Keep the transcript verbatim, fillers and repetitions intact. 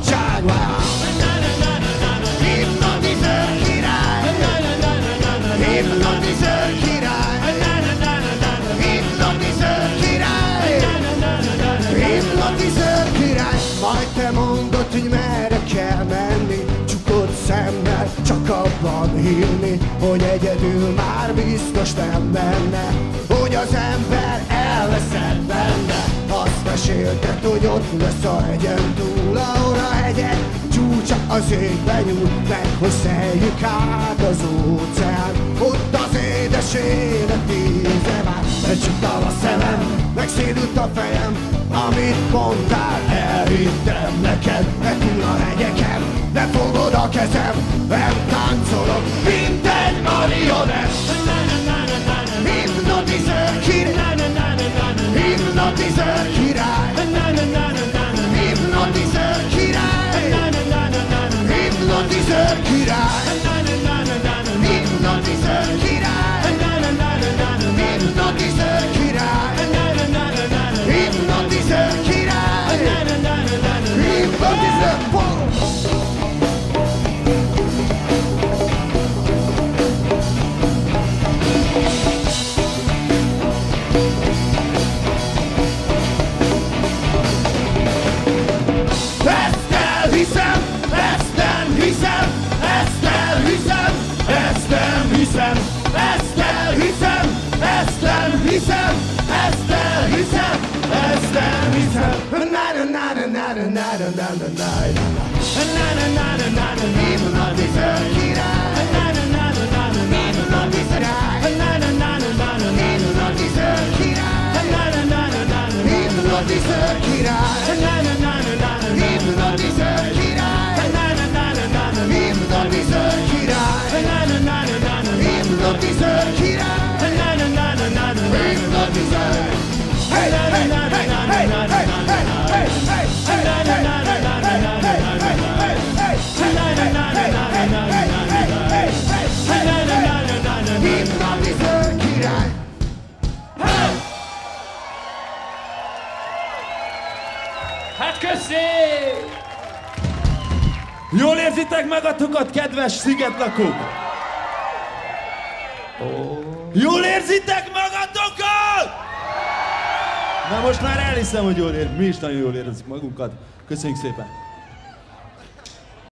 szabadság vár. Hipnotizőr király, hipnotizőr király, hipnotizőr király, hipnotizőr király. Majd te mondod, hogy merre kell menni, csukott szemmel csak abban hinni, hogy egyedül már biztos nem benne, hogy az ember elveszett benne. Azt mesélted, hogy ott lesz a hegyen túl, ahol a hegyek csúcsa az égbe nyúl, meg hogy szeljük át az óceán, ott az édes élet íze vár. Becsuktam a szemem, megszédült a fejem, amit mondtál, elhittem neked, de túl a hegyeken, de fogod a kezem, nem táncolok, mint egy marionett. Hipnotizőr király, hipnotizőr király, hipnotizőr király, hipnotizőr király, hipnotizőr király, hipnotizőr király, hipnotizőr király, hipnotizőr király. Hiszem, ezt elhiszem, ezt nem hiszem, ezt elhiszem, ezt nem hiszem. Hipnotizőr király, hipnotizőr király, hipnotizőr király, hipnotizőr király, hipnotizőr király, hipnotizőr király, hipnotizőr király, hipnotizőr. Hey, hey, hey, hey, hey, hey, hey, hey, hey, hipnotizőr király. Hát köszi! Jól érzitek magatokat, kedves Sziget lakók? Jól érzitek magatokat? Na most már elhiszem, hogy jól ér. Mi is nagyon jól érezzük magunkat. Köszönjük szépen!